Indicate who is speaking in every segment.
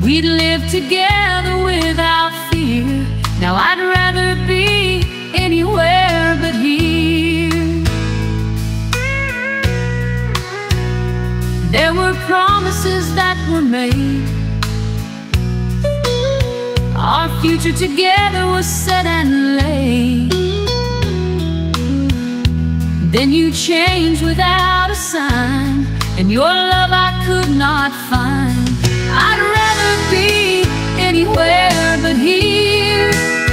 Speaker 1: we'd live together without fear. Now I'd rather be anywhere but here. There were promises that were made. Our future together was set and laid. Then you changed without a sign, and your love I could not find. I'd rather be anywhere but here,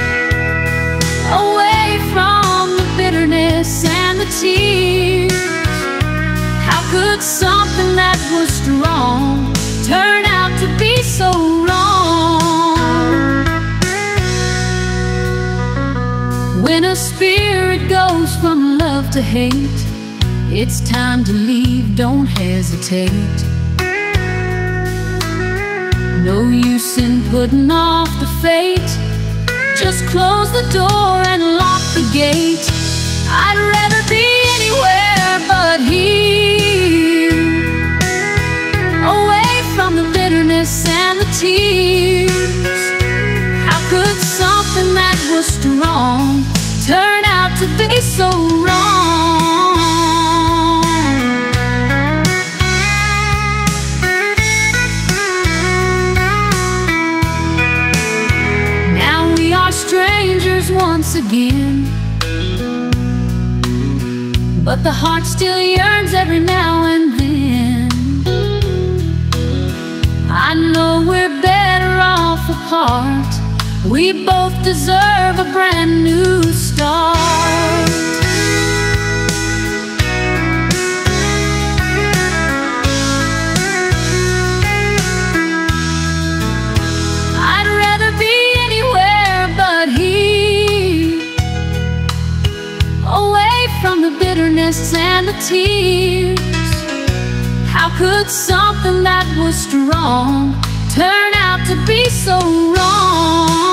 Speaker 1: away from the bitterness and the tears. How could something that was strong turn out to be so wrong? When a spirit goes from love to hate, it's time to leave, don't hesitate. No use in putting off the fate. Just close the door and lock the gate. I'd rather be anywhere but here, away from the bitterness and the tears. How could something that was strong turn out to be so wrong? Now we are strangers once again, but the heart still yearns every now and then. I know we're better off apart. We both deserve a brand new start. I'd rather be anywhere but here, away from the bitterness and the tears. How could something that was strong turn out to be so wrong?